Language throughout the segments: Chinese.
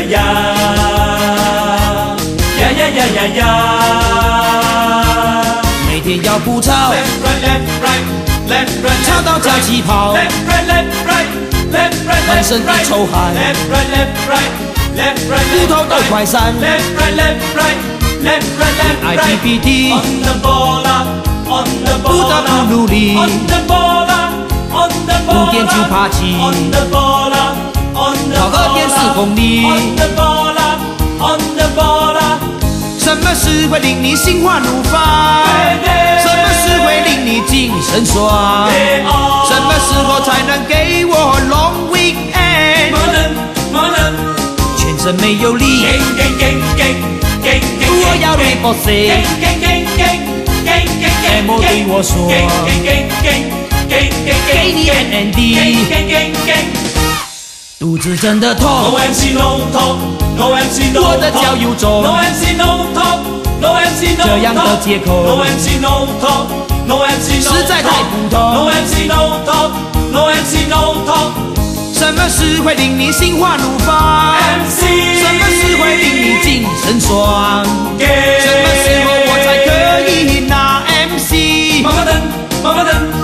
每天要鼓噪，吵到脚起泡，满身的臭汗，骨头都快散。IPPT， 不得不努力，5点就爬起，跑个电视公里。什么事会令你心花怒放？什么事会令你精神爽？什么时候才能给我 long weekend？ 全身没有力，我要 reposer。M 对我说，给你 NND。肚子真的痛，我的脚又肿，这样的借口实在太普通。什么事会令你心花怒放？什么事会令你精神爽？什么时候我才可以拿 MC？ 妈妈等，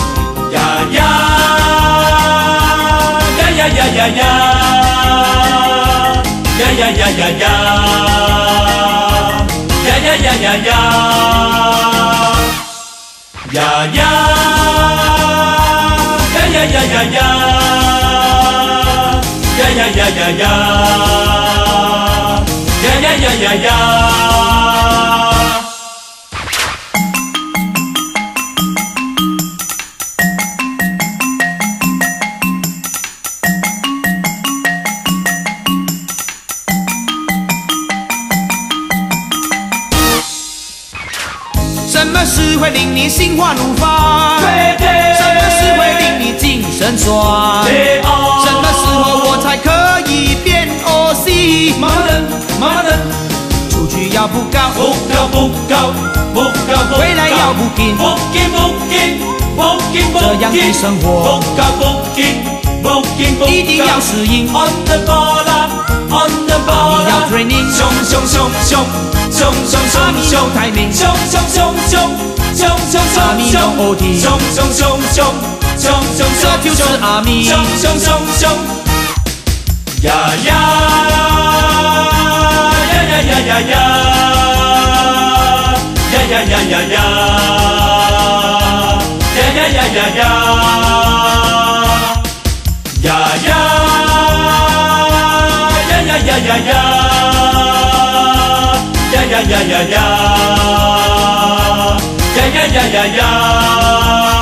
什么事会令你心花怒放？什么事会令你精神爽？什么时候我才可以变 OC？ 妈妈等，出去要不高，回来要不紧，这样的生活一定要适应。你要 training， 阿米no timing， 阿米no OT， 这就是阿米。 呀。